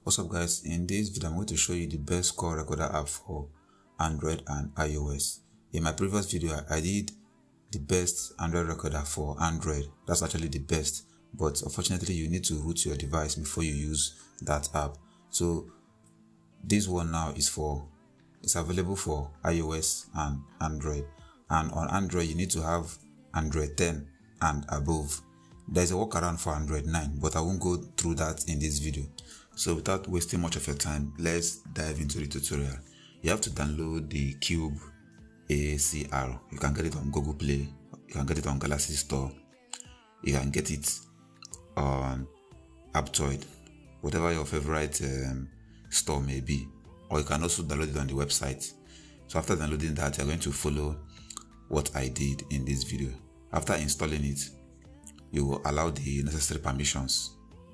What's up guys, in this video I'm going to show you the best call recorder app for Android and iOS. In my previous video I did the best Android recorder for Android. That's actually the best, but unfortunately you need to root your device before you use that app. So this one now it's available for iOS and Android, and on Android you need to have Android 10 and above. There's a workaround for Android 9, but I won't go through that in this video. So without wasting much of your time, let's dive into the tutorial. You have to download the Cube ACR. You can get it on Google Play, you can get it on Galaxy Store, you can get it on Aptoid, whatever your favorite store may be, or you can also download it on the website. So after downloading that, you're going to follow what I did in this video. After installing it, you will allow the necessary permissions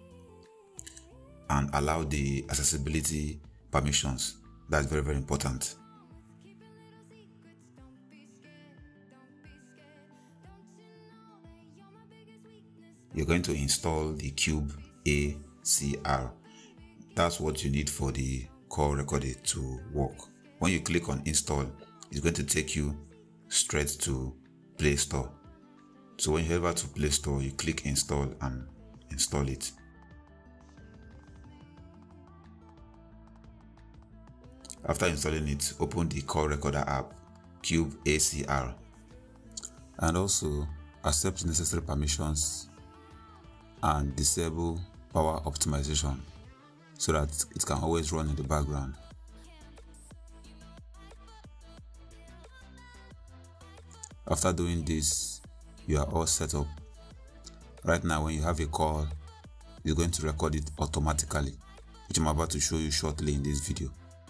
and allow the accessibility permissions. That's very, very important. You're going to install the Cube ACR. That's what you need for the call recorder to work. When you click on install, it's going to take you straight to Play Store. So when you head over to Play Store, you click install and install it. After installing it, open the call recorder app, Cube ACR, and also accept the necessary permissions and disable power optimization so that it can always run in the background. After doing this, you are all set up. Right now, when you have a call, you're going to record it automatically, which I'm about to show you shortly in this video.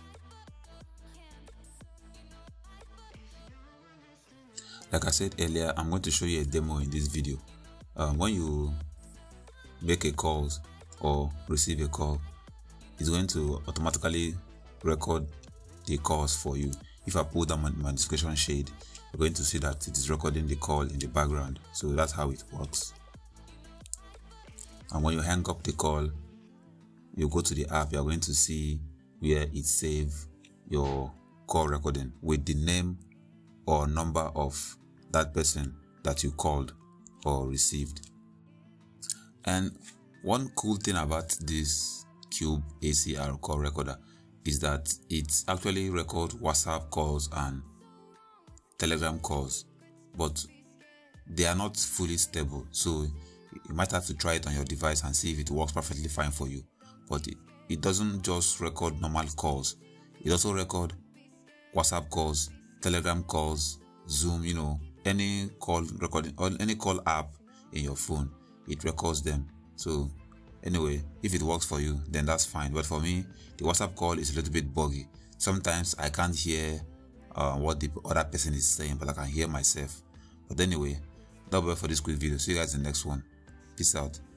Like I said earlier, I'm going to show you a demo in this video. When you make a call or receive a call, it's going to automatically record the calls for you. If I pull down my notification shade, you're going to see that it is recording the call in the background. So that's how it works. And when you hang up the call, you go to the app, you're going to see where it saves your call recording with the name or number of that person that you called or received. And one cool thing about this Cube ACR call recorder is that it actually records WhatsApp calls and Telegram calls, but they are not fully stable. So you might have to try it on your device and see if it works perfectly fine for you. But it doesn't just record normal calls. It also records WhatsApp calls, Telegram calls, Zoom, any call recording or any call app in your phone, it records them. So anyway, if it works for you, then that's fine. But for me, the WhatsApp call is a little bit buggy. Sometimes I can't hear what the other person is saying, but I can hear myself. But anyway, that'll be all for this quick video. See you guys in the next one. Peace out.